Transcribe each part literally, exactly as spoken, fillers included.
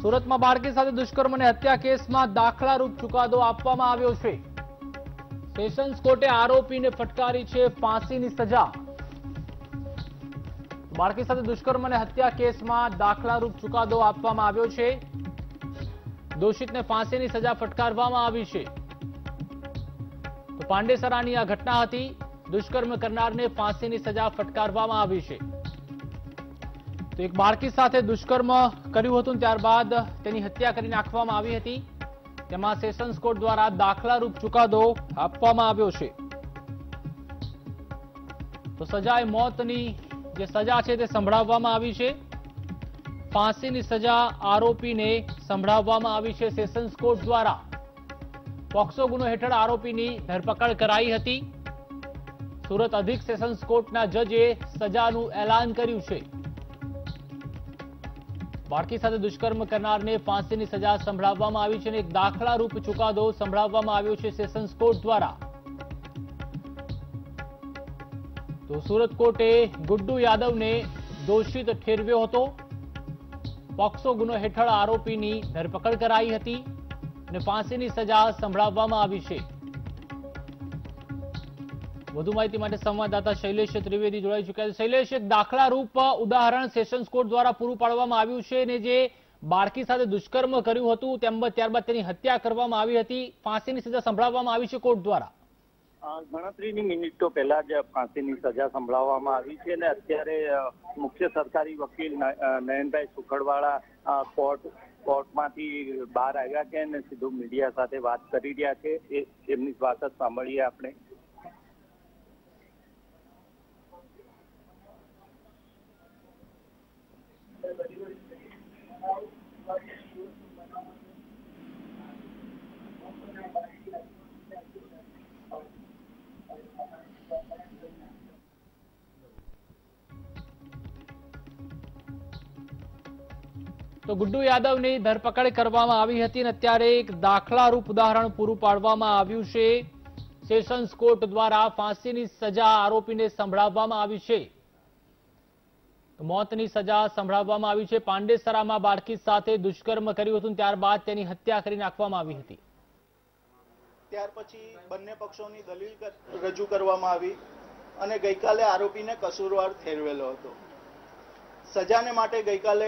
સુરતમાં બાળકી સાથે દુષ્કર્મ અને હત્યા કેસમાં દાખલારૂપ ચુકાદો આપવામાં આવ્યો છે। સેશન્સ કોર્ટે આરોપીને ફટકારી છે ફાંસીની સજા। બાળકી સાથે દુષ્કર્મ અને હત્યા કેસમાં દાખલારૂપ ચુકાદો આપવામાં આવ્યો છે। દોષિતને ફાંસીની સજા ફટકારવામાં આવી છે। તો પાંડેસરાની આ ઘટના હતી। દુષ્કર્મ કરનારને ફાંસીની સજા ફટકારવામાં આવી છે। તો એક બાળકી સાથે દુષ્કર્મ કર્યું હતું, ત્યારબાદ તેની હત્યા કરી નાખવામાં આવી હતી। તેમાં સેશન્સ કોર્ટ દ્વારા દાખલારૂપ ચુકાદો આપવામાં આવ્યો છે। તો સજાએ મોતની જે સજા છે તે સંભળાવવામાં આવી છે। ફાંસીની સજા આરોપીને સંભળાવવામાં આવી છે સેશન્સ કોર્ટ દ્વારા। પોક્સો ગુનો હેઠળ આરોપીની ધરપકડ કરાઈ હતી। સુરત અધિક સેશન્સ કોર્ટના જજે સજાનું એલાન કર્યું છે। બાળકી સાથે દુષ્કર્મ કરનારને ફાંસીની સજા સંભળાવવામાં આવી છે અને એક દાખલારૂપ ચુકાદો સંભળાવવામાં આવ્યો છે સેશન્સ કોર્ટ દ્વારા। તો સુરત કોર્ટે ગુડ્ડુ યાદવને દોષિત ઠેરવ્યો હતો। પોક્સો ગુનો હેઠળ આરોપીની ધરપકડ કરાઈ હતી અને ફાંસીની સજા સંભળાવવામાં આવી છે। વધુ માહિતી માટે સંવાદદાતા શૈલેષ ત્રિવેદી જોડાઈ ચૂક્યા છે। શૈલેષ, એક દાખલારૂપ ઉદાહરણ સેશન્સ કોર્ટ દ્વારા પૂરું પાડવામાં આવ્યું છે અને જે બાળકી સાથે દુષ્કર્મ કર્યું હતું તેમ ત્યારબાદ તેની હત્યા કરવામાં આવી હતી, ફાંસીની સજા સંભળાવવામાં આવી છે કોર્ટ દ્વારા। ગણતરીની મિનિટો પહેલા જ ફાંસીની સજા સંભળાવવામાં આવી છે અને અત્યારે મુખ્ય સરકારી વકીલ નયનભાઈ સુખડવાળા કોર્ટ કોર્ટમાંથી બહાર આવ્યા છે અને સીધું મીડિયા સાથે વાત કરી રહ્યા છે। એ એમની વાત જ સાંભળીએ આપણે। તો ગુડ્ડુ યાદવની ધરપકડ કરવામાં આવી હતી અને અત્યારે એક દાખલારૂપ ઉદાહરણ પૂરું પાડવામાં આવ્યું છે। સેશન્સ કોર્ટ દ્વારા ફાંસીની સજા આરોપીને સંભળાવવામાં આવી છે। મોતની સજા સંભળાવવામાં આવી છે। પાંડેસરામાં બાળકી સાથે દુષ્કર્મ કર્યું હતું, ત્યારબાદ તેની હત્યા કરી નાખવામાં આવી હતી। ત્યાર પછી બંને પક્ષોની દલીલ રજૂ કરવામાં આવી અને ગઈકાલે આરોપીને કસૂરવાર ઠેરવેલો હતો। સજાને માટે ગઈકાલે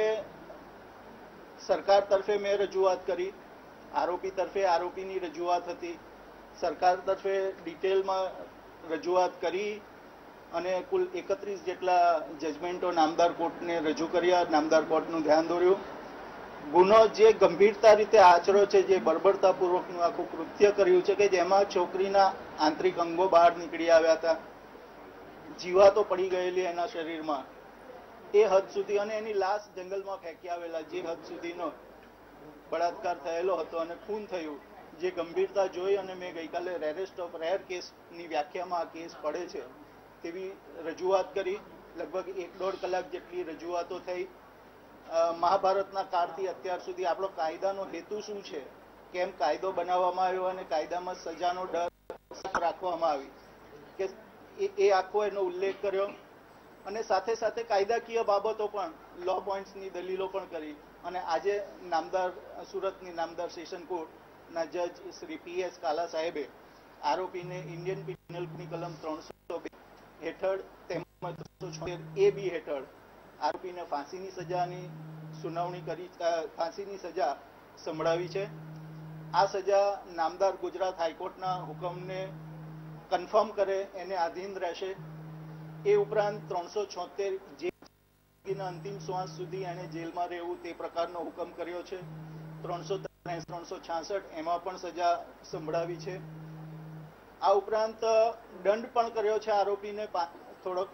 સરકાર તરફે મેં રજૂઆત કરી, આરોપી તરફે આરોપીની રજૂઆત હતી। સરકાર તરફે ડિટેલમાં રજૂઆત કરી અને કુલ એકત્રીસ જેટલા જજમેન્ટો નામદાર કોર્ટને રજૂ કર્યા। નામદાર કોર્ટનું ધ્યાન દોર્યું। ગુનો જે ગંભીરતા રીતે આચરો છે, જે બર્બરતાપૂર્વકનું આખું કૃત્ય કર્યું છે કે જેમાં છોકરીના આંતરિક અંગો બહાર નીકળી આવ્યા હતા, જીવાતો પડી ગયેલી એના શરીરમાં, એ હદ સુધી, અને એની લાશ જંગલમાં ફેંકી આવેલા, જે હદ સુધીનો બળાત્કાર થયેલો હતો અને ખૂન થયું, જે ગંભીરતા જોઈ અને મેં ગઈકાલે રેરેસ્ટ ઓફ રેર કેસની વ્યાખ્યામાં આ કેસ પડે છે તેવી રજૂઆત કરી। લગભગ એક દોઢ કલાક જેટલી રજૂઆતો થઈ। મહાભારતના કાળથી અત્યાર સુધી આપણો કાયદાનો હેતુ શું છે, કેમ કાયદો બનાવવામાં આવ્યો અને કાયદામાં સજાનો ડર રાખવામાં આવી કે એ આખો એનો ઉલ્લેખ કર્યો અને સાથે સાથે કાયદાકીય બાબતો પણ, લો પોઈન્ટ્સની દલીલો પણ કરી। અને આજે નામદાર સુરતની નામદાર સેશન કોર્ટના જજ શ્રી પી એસ કાલા સાહેબે આરોપીને ઇન્ડિયન પિનલની કલમ ત્રણસો બે હેઠળ તેમજ એ બી હેઠળ આરોપીને ફાંસીની સજાની સુનાવણી કરી, ફાંસીની સજા સંભળાવી છે। આ સજા નામદાર ગુજરાત હાઈકોર્ટના હુકમને કન્ફર્મ કરે એને આધીન રહેશે। એ ઉપરાંત ત્રણસો છોતેર જેલના અંતિમ શ્વાસ સુધી એને જેલમાં રહેવું તે પ્રકારનો હુકમ કર્યો છે। ત્રણસો ત્રણસો છાસઠ એમાં પણ સજા સંભળાવી છે। આ ઉપરાંત દંડ પણ કર્યો છે આરોપીને થોડોક।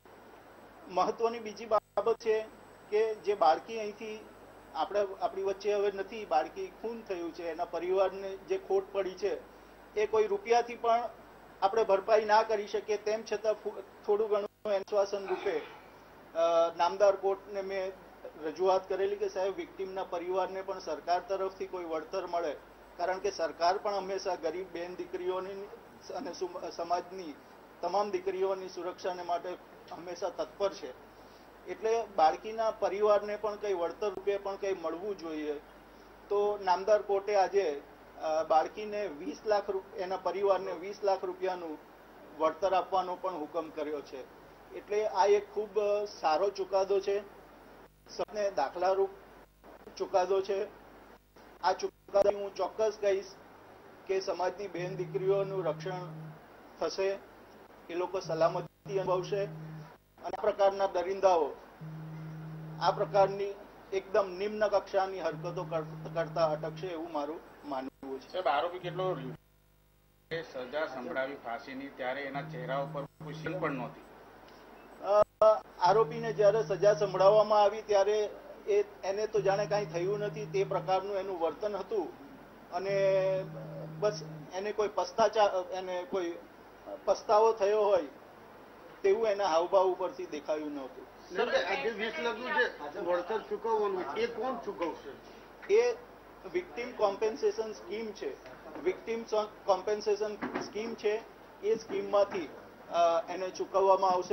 મહત્વની બીજી બાબત છે કે જે બાળકી અહીંથી આપણે આપણી વચ્ચે હવે નથી, બાળકી ખૂન થયું છે, એના પરિવારને જે ખોટ પડી છે એ કોઈ રૂપિયાથી પણ આપણે ભરપાઈ ના કરી શકીએ, તેમ છતાં થોડું ઘણું આશ્વાસન રૂપે નામદાર કોર્ટને મેં રજૂઆત કરેલી કે સાહેબ વિક્ટીમના પરિવારને પણ સરકાર તરફથી કોઈ વળતર મળે, કારણ કે સરકાર પણ હંમેશા ગરીબ બેન દીકરીઓની અને સમાજની તમામ દીકરીઓની સુરક્ષાને માટે હંમેશા તત્પર છે। એટલે બાળકીના પરિવારને પણ કંઈ વળતર રૂપે પણ કંઈ મળવું જોઈએ. તો નામદાર કોર્ટે આજે બાળકીને વીસ લાખ એના પરિવારને વીસ લાખ રૂપિયાનું વળતર આપવાનો પણ હુકમ કર્યો છે. એટલે આ એક ખૂબ સારો ચુકાદો છે, સૌને દાખલારૂપ ચુકાદો છે. આ ચુકાદો હું ચોક્કસ કહીશ કે સમાજની બહેન દીકરીઓનું રક્ષણ થશે, એ લોકો સલામતી અનુભવશે અને આ પ્રકારના દરિંદાઓ આ પ્રકારની એકદમ નિમ્ન કક્ષાની હરકતો કરતા અટકશે એવું મારું માનવું છે. સાહેબ, આરોપી કેટલો સજા સંભળાવી ફાંસીની ત્યારે એના ચહેરા ઉપર કોઈ સીલ પણ નહોતી. આરોપીને જ્યારે સજા સંભળાવવામાં આવી ત્યારે એ એને તો જાણે કાંઈ થયું નથી તે પ્રકારનું એનું વર્તન હતું અને બસ એને કોઈ પસ્તાચા એને કોઈ પસ્તાવો થયો હોય તેવું એના હાવભાવ ઉપરથી દેખાયું નહોતું. આજે વીસ લાખનું જે વળતર ચૂકવવાનું એ કોણ ચૂકવશે? એ વિક્ટીમ કોમ્પેન્સેશન સ્કીમ છે. વિક્ટીમ કોમ્પેન્સેશન સ્કીમ છે, એ સ્કીમમાંથી એને ચૂકવવામાં આવશે.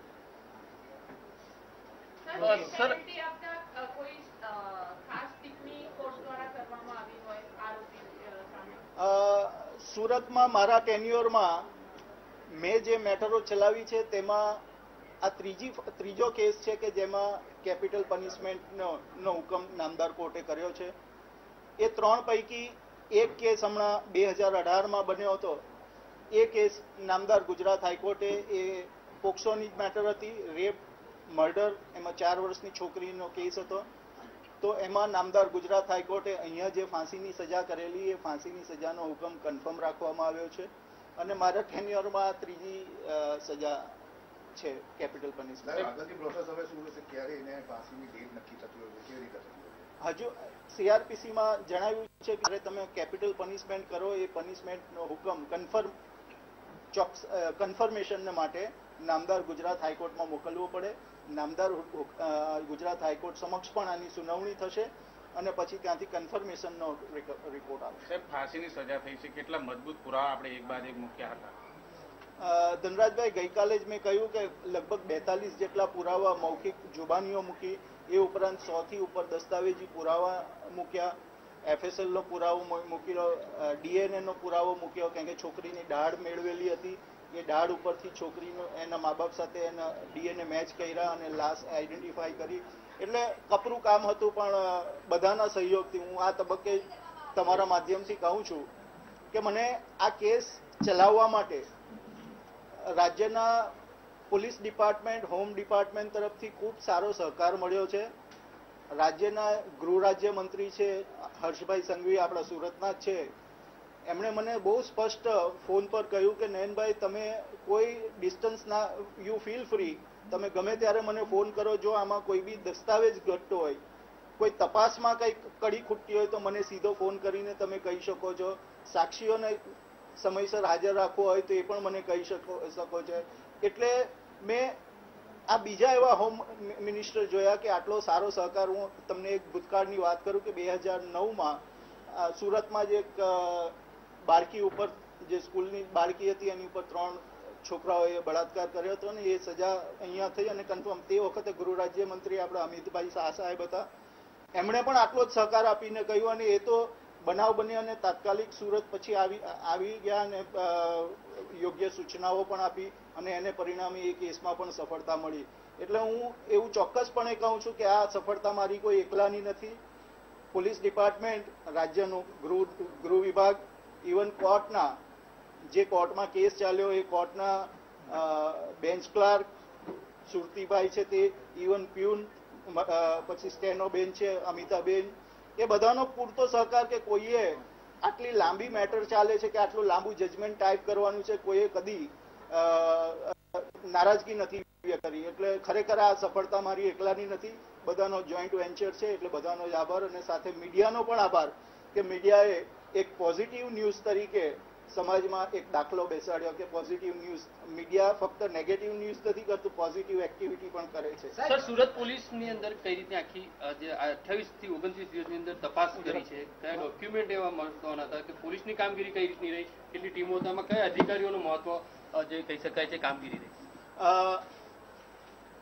સર, સુરતમાં મારા ટેન્યુઅરમાં મેં જે મેટરો ચલાવી છે તેમાં આ ત્રીજી ત્રીજો કેસ છે કે જેમાં કેપિટલ પનિશમેન્ટનો નો હુકમ નામદાર કોર્ટે કર્યો છે. એ ત્રણ પૈકી એક કેસ હમણાં બે હજાર અઢારમાં બન્યો હતો. એ કેસ નામદાર ગુજરાત હાઈકોર્ટે એ પોક્સોની જ મેટર હતી, રેપ મર્ડર, એમાં ચાર વર્ષની છોકરીનો કેસ હતો. તો એમાં નામદાર ગુજરાત હાઈકોર્ટે અહીંયા જે ફાંસીની સજા કરેલી એ ફાંસીની સજાનો હુકમ કન્ફર્મ રાખવામાં આવ્યો છે અને મારા ટેન્યુઅરમાં ત્રીજી સજા છે કેપિટલ પનિશમેન્ટ. આગળની પ્રોસેસ હવે શું રહેશે? ક્યારે એને ફાંસીની ડેટ નક્કી થતી હોય કેવી રીતે થતી હોય? હજુ સીઆરપીસીમાં જણાવ્યું છે કે તમે કેપિટલ પનિશમેન્ટ કરો એ પનિશમેન્ટનો હુકમ કન્ફર્મ ચોક્કસ કન્ફર્મેશન માટે નામદાર ગુજરાત હાઈકોર્ટમાં મોકલવો પડે. નામદાર ગુજરાત હાઈકોર્ટ સમક્ષ પણ આની સુનાવણી થશે અને પછી ત્યાંથી કન્ફર્મેશનનો રિપોર્ટ આવશે. સાહેબ, ફાંસીની સજા થઈ છે, કેટલા મજબૂત પુરાવા આપણે એક બાદ એક મૂક્યા હતા? ધનરાજભાઈ, ગઈકાલે જ મેં કહ્યું કે લગભગ બેતાલીસ જેટલા પુરાવા મૌખિક જુબાનીઓ મૂકી, એ ઉપરાંત સો થી ઉપર દસ્તાવેજી પુરાવા મૂક્યા, એફએસએલ નો પુરાવો મૂકેલો, ડીએનએ નો પુરાવો મૂક્યો, કારણ કે છોકરીની દાઢ મેળવેલી હતી, એ દાઢ ઉપરથી છોકરીનો એના મા બાપ સાથે એના ડીએનએ મેચ કર્યા અને લાશ આઈડેન્ટિફાઈ કરી. એટલે કપરું કામ હતું, પણ બધાના સહયોગથી હું આ તબક્કે તમારા માધ્યમથી કહું છું કે મને આ કેસ ચલાવવા માટે રાજ્યના પોલીસ ડિપાર્ટમેન્ટ, હોમ ડિપાર્ટમેન્ટ તરફથી ખૂબ સારો સહકાર મળ્યો છે. રાજ્યના ગૃહ રાજ્ય મંત્રી છે હર્ષભાઈ સંઘવી, આપણા સુરતના જ છે, એમણે મને બહુ સ્પષ્ટ ફોન પર કહ્યું કે નયનભાઈ, તમે કોઈ ડિસ્ટન્સ ના, યુ ફીલ ફ્રી, તમે ગમે ત્યારે મને ફોન કરો. જો આમાં કોઈ બી દસ્તાવેજ ઘટતો હોય, કોઈ તપાસમાં કંઈક કડી ખૂટતી હોય તો મને સીધો ફોન કરીને તમે કહી શકો છો. સાક્ષીઓને સમયસર હાજર રાખવો હોય તો એ પણ મને કહી શકો શકો છો. એટલે મેં આ બીજા એવા હોમ મિનિસ્ટર જોયા કે આટલો સારો સહકાર. હું તમને એક ભૂતકાળની વાત કરું કે બે હજાર નવમાં સુરતમાં જ એક બાળકી ઉપર, જે સ્કૂલની બાળકી હતી, એની ઉપર ત્રણ છોકરાઓએ બળાત્કાર કર્યો હતો ને એ સજા અહીંયા થઈ અને કન્ફર્મ. તે વખતે ગૃહ રાજ્ય મંત્રી આપણા અમિતભાઈ શાહ સાહેબ હતા, એમણે પણ આટલો જ સહકાર આપીને કહ્યું અને એ તો બનાવ બની અને તાત્કાલિક સુરત પછી આવી આવી ગયા અને યોગ્ય સૂચનાઓ પણ આપી અને એને પરિણામે એ કેસમાં પણ સફળતા મળી. એટલે હું એવું ચોક્કસપણે કહું છું કે આ સફળતા મારી કોઈ એકલાની નથી. પોલીસ ડિપાર્ટમેન્ટ, રાજ્યનું ગૃહ ગૃહ વિભાગ, ઇવન કોર્ટના, જે કોર્ટમાં કેસ ચાલ્યો એ કોર્ટના બેન્ચ ક્લાર્ક સુરતીભાઈ છે તે, ઇવન પ્યુન, પછી સ્ટેનો બેન છે અમિતાબેન, એ બધાનો પૂરતો સહકાર કે કોઈએ આટલી લાંબી મેટર ચાલે છે કે આટલું લાંબુ જજમેન્ટ ટાઈપ કરવાનું છે, કોઈએ કદી નારાજગી નથી વ્યક્ત કરી. એટલે ખરેખર આ સફળતા મારી એકલાની નથી, બધાનો જોઈન્ટ વેન્ચર છે. એટલે બધાનો જ આભાર અને સાથે મીડિયાનો પણ આભાર કે મીડિયાએ એક પોઝિટિવ ન્યૂઝ તરીકે સમાજમાં એક દાખલો બેસાડ્યો કે પોઝિટિવ ન્યૂઝ, મીડિયા ફક્ત નેગેટિવ ન્યૂઝ નથી કરતું, પોઝિટિવ એક્ટિવિટી પણ કરે છે. સર, સુરત પોલીસની અંદર કઈ રીતે આખી જે અઠ્યાવીસ થી ઓગણત્રીસ દિવસની અંદર તપાસ કરી છે, કયા ડોક્યુમેન્ટ એવા મહત્વના હતા કે પોલીસની કામગીરી કઈ રીતની રહી, કેટલી ટીમો હતા, કયા અધિકારીઓનું મહત્વ જે કહી શકાય છે કામગીરી રહી?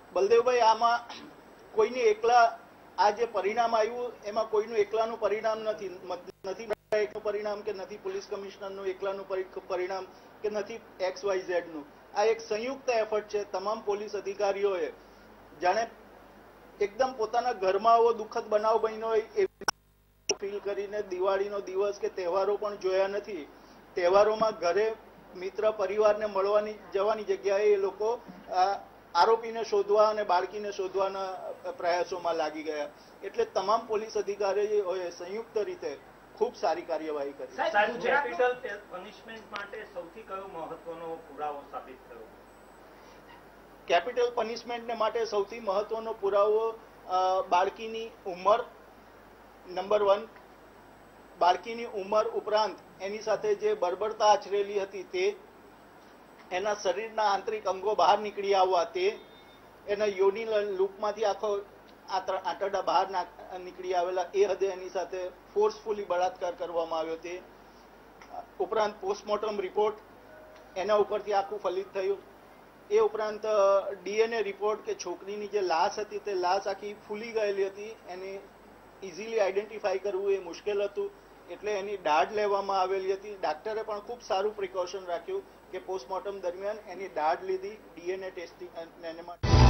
બલદેવભાઈ, આમાં કોઈની એકલા આ જે પરિણામ આવ્યું એમાં કોઈનું એકલાનું પરિણામ નથી નથી એકનું પરિણામ કે નથી પોલીસ કમિશનરનું એકલાનું પરિણામ કે નથી એક્સ વાય ઝેડ નું. આ એક સંયુક્ત એફર્ટ છે તમામ પોલીસ અધિકારીઓએ. જાણે એકદમ પોતાના ઘરમાં આવો દુઃખદ બનાવ બન્યો હોય એવી ફીલ કરીને દિવાળીનો દિવસ કે તહેવારો પણ જોયા નથી. તહેવારોમાં ઘરે મિત્ર પરિવારને મળવાની જવાની જગ્યાએ એ લોકો આરોપીને શોધવા અને બાળકીને શોધવાના પ્રયાસોમાં લાગી ગયા. એટલે તમામ પોલીસ અધિકારીઓએ સંયુક્ત રીતે ખૂબ સારી કાર્યવાહી કરી. કેપિટલ પનિશમેન્ટ માટે સૌથી કયો મહત્વનો પુરાવો સાબિત થયો? કેપિટલ પનિશમેન્ટને માટે સૌથી મહત્વનો પુરાવો બાળકીની ઉંમર, નંબર વન. બાળકીની ઉંમર ઉપરાંત એની સાથે જે બર્બરતા આચરેલી હતી તે, એના શરીરના આંતરિક અંગો બહાર નીકળી આવવા તે, એના યોની લૂપમાંથી આખો આંતરડા બહાર નીકળી આવેલા એ હદે એની સાથે ફોર્સફુલી બળાત્કાર કરવામાં આવ્યો તે ઉપરાંત પોસ્ટમોર્ટમ રિપોર્ટ એના ઉપરથી આખું ફલિત થયું. એ ઉપરાંત ડીએનએ રિપોર્ટ કે છોકરીની જે લાશ હતી તે લાશ આખી ફૂલી ગયેલી હતી, એને ઇઝીલી આઈડેન્ટિફાઈ કરવું એ મુશ્કેલ હતું. એટલે એની દાઢ લેવામાં આવેલી હતી. ડાક્ટરે પણ ખૂબ સારું પ્રિકોશન રાખ્યું કે પોસ્ટમોર્ટમ દરમિયાન એની દાઢ લીધી ડીએનએ ટેસ્ટિંગ એને માટે.